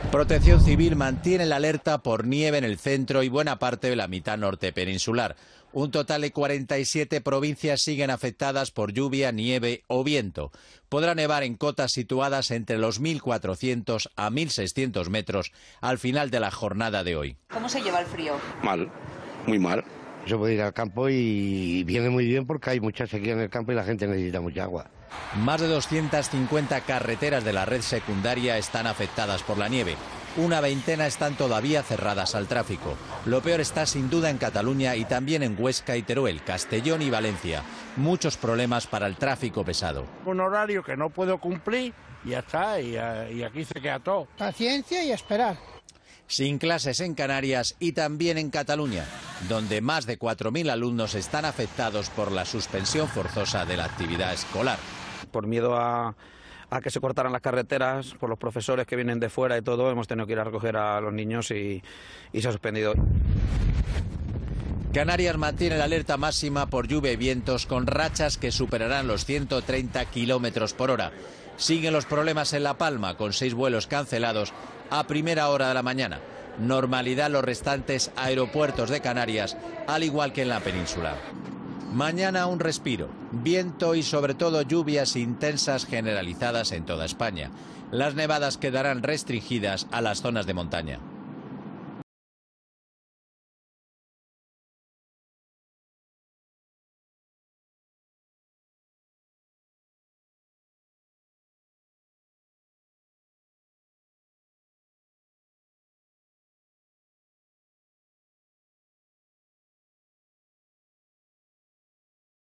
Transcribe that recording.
Protección Civil mantiene la alerta por nieve en el centro y buena parte de la mitad norte peninsular. Un total de 47 provincias siguen afectadas por lluvia, nieve o viento. Podrá nevar en cotas situadas entre los 1.400 a 1.600 metros al final de la jornada de hoy. ¿Cómo se lleva el frío? Mal, muy mal. Se puede ir al campo y viene muy bien porque hay mucha sequía en el campo y la gente necesita mucha agua. Más de 250 carreteras de la red secundaria están afectadas por la nieve. Una veintena están todavía cerradas al tráfico. Lo peor está sin duda en Cataluña y también en Huesca y Teruel, Castellón y Valencia. Muchos problemas para el tráfico pesado. Un horario que no puedo cumplir y ya está, y aquí se queda todo. Paciencia y esperar. Sin clases en Canarias y también en Cataluña, donde más de 4.000 alumnos están afectados por la suspensión forzosa de la actividad escolar. Por miedo a que se cortaran las carreteras, por los profesores que vienen de fuera y todo, hemos tenido que ir a recoger a los niños y se ha suspendido. Canarias mantiene la alerta máxima por lluvia y vientos con rachas que superarán los 130 kilómetros por hora. Siguen los problemas en La Palma, con 6 vuelos cancelados a primera hora de la mañana. Normalidad en los restantes aeropuertos de Canarias, al igual que en la península. Mañana un respiro, viento y sobre todo lluvias intensas generalizadas en toda España. Las nevadas quedarán restringidas a las zonas de montaña.